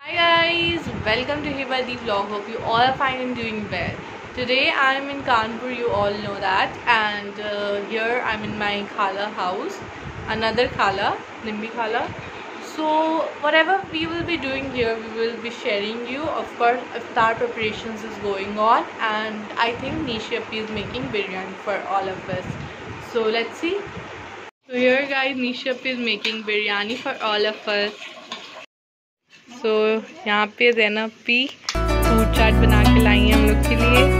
Hi guys, welcome to Hibadi vlog. Hope you all are fine and doing well. Today I am in Kanpur, you all know that, and here I'm in my Khala house, another Khala, Nimbi Khala. So whatever we will be doing here, we will be sharing you. Of course, iftar preparations is going on, and I think Nisha Appi is making biryani for all of us. So let's see. So here guys, Nisha Appi is making biryani for all of us. तो यहाँ पे ज़ैनब भी fruit चाट बना के लाई हैं हम लोग के लिए।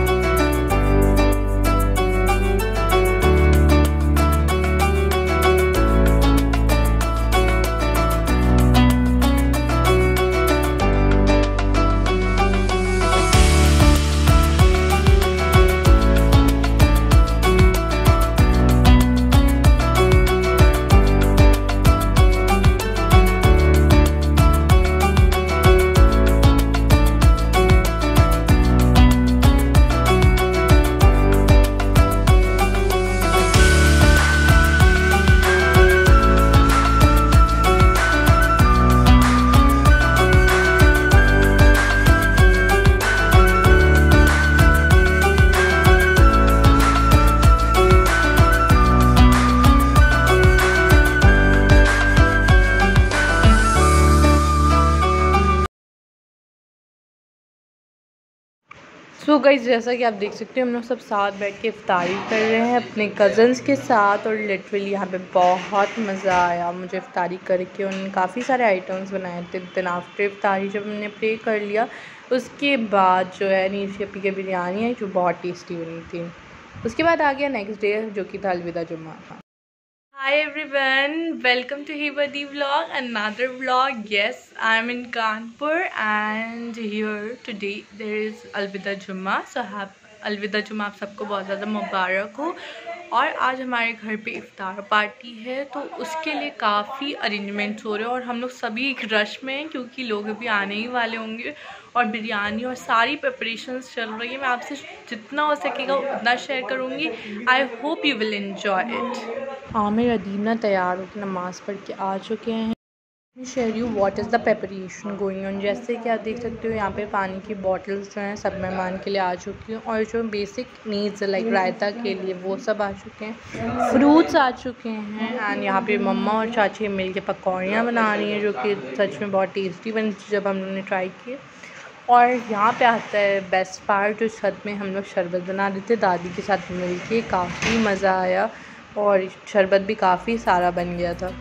सो गाइस, जैसा कि आप देख सकते हैं हम लोग सब साथ बैठ के इफ्तारी कर रहे हैं अपने कज़न्स के साथ, और लिटरली यहाँ पे बहुत मज़ा आया मुझे इफ्तारी करके। उन्होंने काफ़ी सारे आइटम्स बनाए थे। दिन आफ्टर इफ्तारी जब हमने प्रे कर लिया, उसके बाद जो है नीशा अप्पी की बिरयानी है जो बहुत टेस्टी बनी थी। उसके बाद आ गया नेक्स्ट डे जो कि था अलविदा जुम्मा था। Hi everyone, welcome to Hibadi vlog, another vlog. Yes, I am in Kanpur and here today there is Alvida Jumma. So Alvida Jumma आप सबको बहुत ज़्यादा मुबारक हो। और आज हमारे घर पे इफ्तार पार्टी है, तो उसके लिए काफ़ी अरेंजमेंट्स हो रहे हैं और हम लोग सभी एक रश में हैं क्योंकि लोग अभी आने ही वाले होंगे और बिरयानी और सारी प्रिपरेशंस चल रही है। मैं आपसे जितना हो सकेगा उतना शेयर करूँगी। I hope you will enjoy it. Aamir Adeeb तैयार होकर नमाज़ पढ़ के आ चुके हैं। Share you what is the preparation going on. जैसे कि आप देख सकते हो यहाँ पे पानी की बॉटल्स जो हैं सब मेहमान के लिए आ चुकी हैं, और जो बेसिक नीड्स लाइक रायता के लिए वो सब आ चुके हैं, फ्रूट्स आ चुके हैं। एंड यहाँ पे मम्मा और चाची मिल के पकौड़ियाँ बना रही हैं जो कि सच में बहुत टेस्टी बनी थी जब हम लोगों ने ट्राई किए। और यहाँ पे आता है बेस्ट पार्ट, जो छत में हम लोग शरबत बना रहे थे दादी के साथ मिल के। काफ़ी मज़ा आया और शरबत भी काफ़ी सारा बन गया था।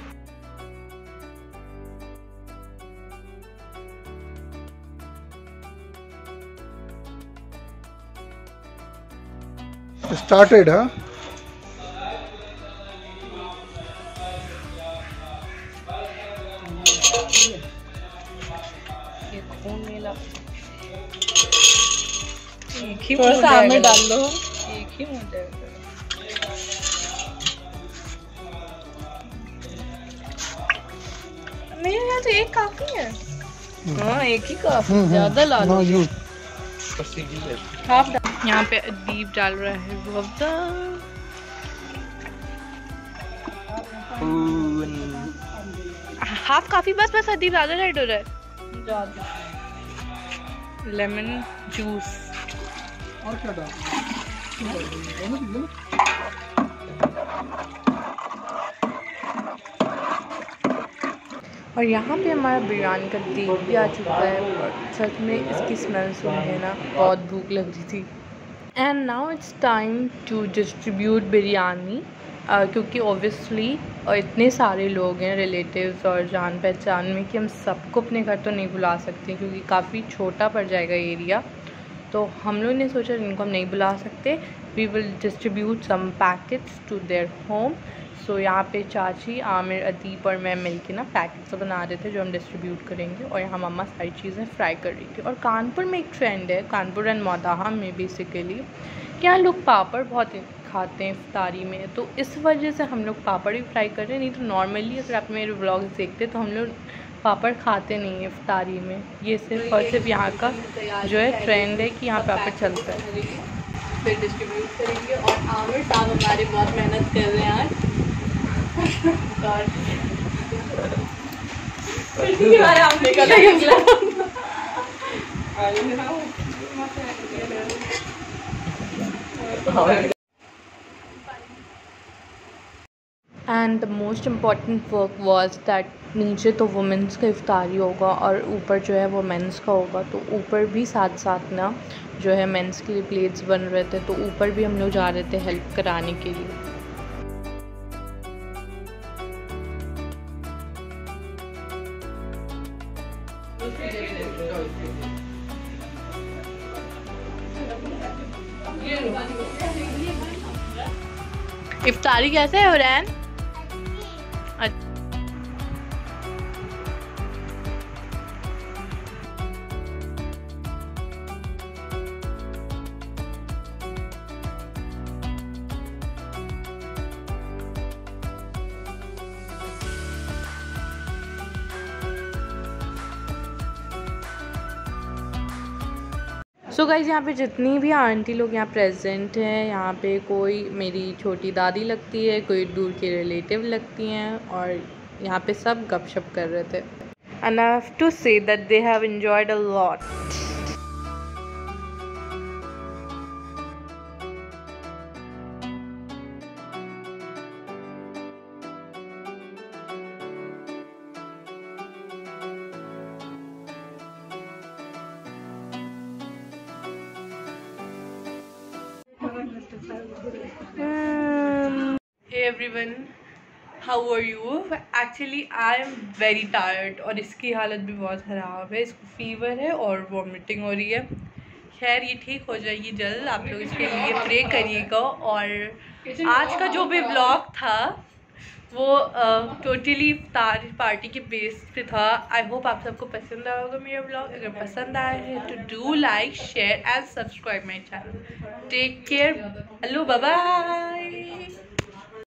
Started, huh? एक ही सामने डाल दो, एक ही मेरे यहाँ तो एक काफी है। हाँ, एक ही काफी, ज्यादा ला लो। हाफ यहाँ पे अदीब डाल रहा है वफ्दा। हाफ काफी, बस अदीब ज़्यादा रेड हो रहा है। ज़्यादा लेमन जूस और क्या डाल? और यहाँ पे हमारा बिरयानी का देग भी आ चुका है और सच में इसकी स्मेल सुन के ना बहुत भूख लग रही थी। And now it's time to distribute biryani, क्योंकि ओबियसली इतने सारे लोग हैं रिलेटिव्स और जान पहचान में कि हम सबको अपने घर तो नहीं बुला सकते क्योंकि काफ़ी छोटा पड़ जाएगा एरिया। तो हम लोगों ने सोचा इनको हम नहीं बुला सकते, we will distribute some packets to their home. So यहाँ पे चाची, आमिर, अदीब और मैं मिलके ना पैकेट्स बना रहे थे जो हम डिस्ट्रीब्यूट करेंगे, और यहाँ मम्मा सारी चीज़ें फ्राई कर रही थी। और कानपुर में एक ट्रेंड है, कानपुर एंड मौदाहा में बेसिकली, कि यहाँ लोग पापड़ बहुत खाते हैं इफ्तारी में, तो इस वजह से हम लोग पापड़ भी फ्राई कर रहे हैं। नहीं तो नॉर्मली अगर आप मेरे व्लॉग्स देखते तो हम लोग पापड़ खाते नहीं हैं इफ्तारी में। ये सिर्फ और सिर्फ यहाँ का जो है ट्रेंड है कि यहाँ पापड़ चलता है। फिर डिस्ट्रीब्यूट करेंगे और आमिर साहब हमारे बहुत मेहनत कर रहे हैं आज। And the most important work was that नीचे तो वुमेंस का इफ्तारी होगा और ऊपर जो है वो मेंस का होगा। तो ऊपर भी साथ साथ ना जो है मेंस के लिए प्लेट्स बन रहे थे, तो ऊपर भी हम लोग जा रहे थे हेल्प कराने के लिए। इफ्तारी कैसे है हुरैन? सो गाइज़ यहाँ पे जितनी भी आंटी लोग यहाँ प्रेजेंट हैं, यहाँ पे कोई मेरी छोटी दादी लगती है, कोई दूर की रिलेटिव लगती हैं और यहाँ पे सब गपशप कर रहे थे। And I have to say that they have enjoyed a lot. Hey everyone, how are you? Actually I am very tired और इसकी हालत भी बहुत ख़राब है, इसको फीवर है और वॉमिटिंग हो रही है। खैर ये ठीक हो जाएगी जल्द, आप लोग इसके लिए प्रे करिएगा। और आज का जो भी ब्लॉग था वो टोटली इफ्तार पार्टी के बेस पे था। आई होप आप सबको पसंद आया होगा मेरा ब्लॉग। अगर पसंद आया है तो do like share and subscribe my channel. Take care, hello, bye bye.